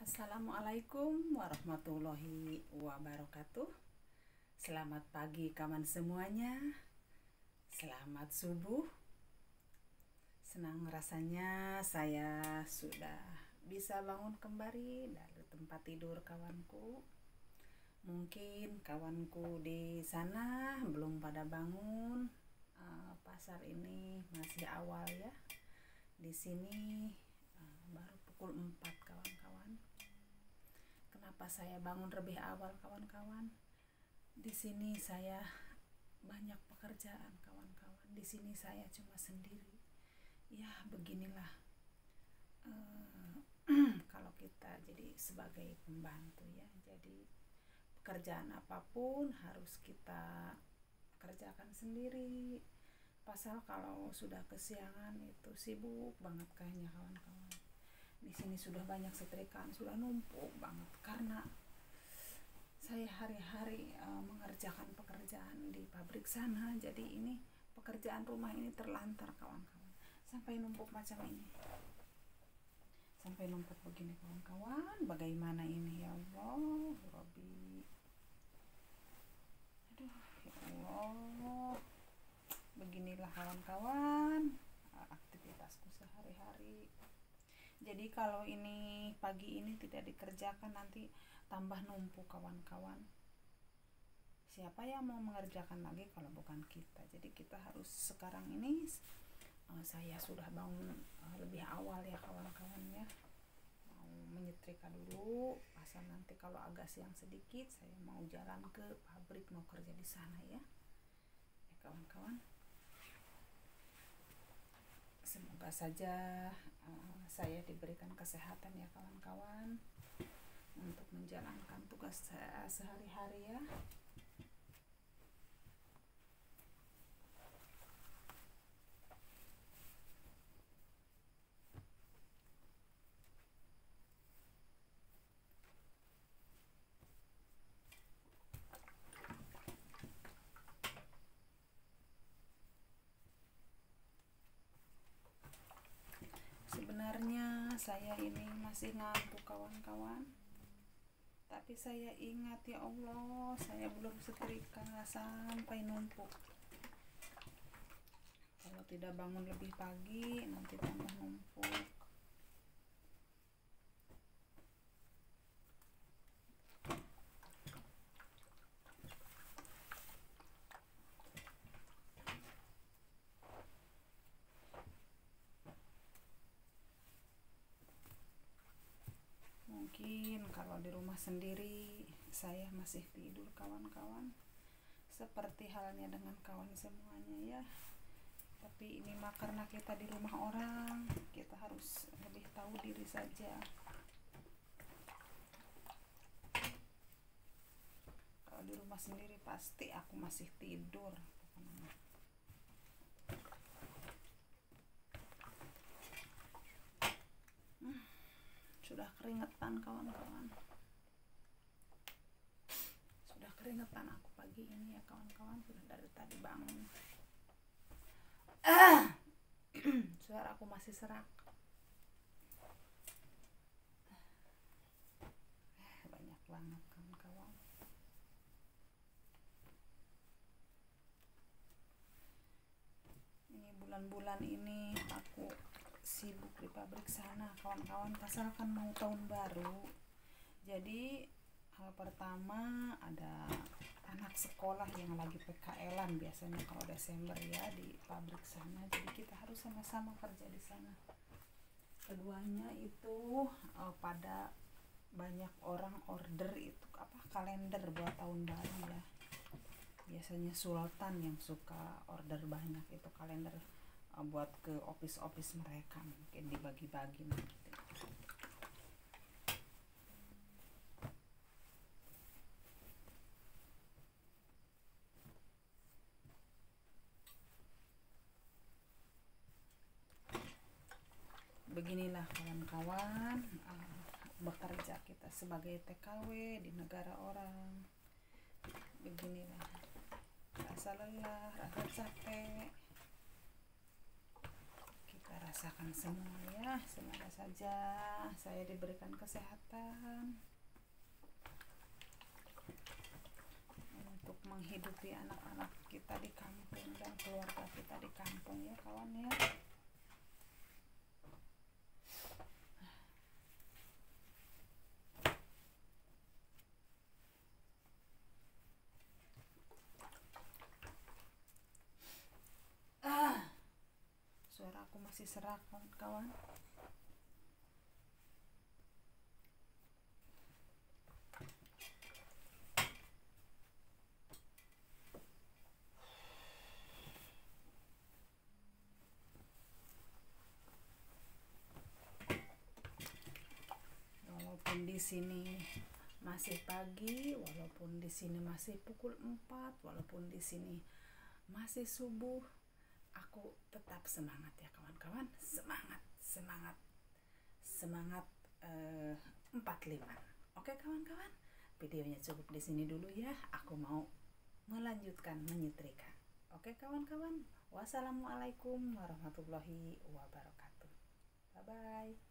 Assalamualaikum warahmatullahi wabarakatuh. Selamat pagi kawan semuanya. Selamat subuh. Senang rasanya saya sudah bisa bangun kembali dari tempat tidur kawanku. Mungkin kawanku di sana belum pada bangun. Pasar ini masih awal ya. Di sini baru pukul 4 kawan-kawan. Kenapa saya bangun lebih awal kawan-kawan? Di sini saya banyak pekerjaan kawan-kawan. Di sini saya cuma sendiri. Ya beginilah. Kalau kita jadi sebagai pembantu ya. Jadi pekerjaan apapun harus kita kerjakan sendiri. Pasal kalau sudah kesiangan itu sibuk banget kayaknya kawan-kawan. Di sini sudah banyak setrikaan, sudah numpuk banget karena saya hari-hari mengerjakan pekerjaan di pabrik sana. Jadi ini pekerjaan rumah ini terlantar kawan-kawan. Sampai numpuk macam ini. Sampai numpuk begini kawan-kawan. Bagaimana ini ya Allah, Rabbi. Aduh, ya Allah. Beginilah kawan-kawan aktivitasku sehari-hari. Jadi kalau ini pagi ini tidak dikerjakan nanti tambah numpuk kawan-kawan. Siapa yang mau mengerjakan lagi kalau bukan kita? Jadi kita harus sekarang ini saya sudah bangun lebih awal ya kawan-kawan ya. Mau menyetrika dulu, pasal nanti kalau agak siang sedikit saya mau jalan ke pabrik, mau kerja di sana ya. Ya kawan-kawan. Semoga saja saya diberikan kesehatan ya kawan-kawan untuk menjalankan tugas saya sehari-hari ya. Sebenarnya saya ini masih ngantuk kawan-kawan, tapi saya ingat ya Allah, saya belum setrika sampai numpuk. Kalau tidak bangun lebih pagi nanti tambah numpuk. Mungkin kalau di rumah sendiri saya masih tidur kawan-kawan, seperti halnya dengan kawan semuanya ya. Tapi ini mah karena kita di rumah orang, kita harus lebih tahu diri saja. Kalau di rumah sendiri pasti aku masih tidur. Sudah keringetan kawan-kawan. Sudah keringetan aku pagi ini ya kawan-kawan, sudah dari tadi bangun. Suara aku masih serak. Banyak banget kawan-kawan. Ini bulan-bulan ini aku sibuk di pabrik sana kawan-kawan, pasal kan mau tahun baru. Jadi hal pertama ada anak sekolah yang lagi PKL-an biasanya kalau Desember ya di pabrik sana. Jadi kita harus sama-sama kerja di sana. Keduanya itu pada banyak orang order itu kalender buat tahun baru ya. Biasanya Sultan yang suka order banyak itu kalender buat ke office mereka, mungkin dibagi-bagi nanti. Beginilah kawan-kawan bekerja kita sebagai TKW di negara orang. Beginilah, rasa lelah, rasa capek, kita rasakan semua ya. Semoga saja saya diberikan kesehatan untuk menghidupi anak-anak kita di kampung dan keluarga kita di kampung ya kawan ya. Suara aku masih serak kawan-kawan. Walaupun di sini masih pagi, walaupun di sini masih pukul 4, walaupun di sini masih subuh, aku tetap semangat ya kawan-kawan. Semangat 45. Oke kawan-kawan, videonya cukup di sini dulu ya. Aku mau melanjutkan menyetrika. Oke kawan-kawan, wassalamualaikum warahmatullahi wabarakatuh. Bye bye.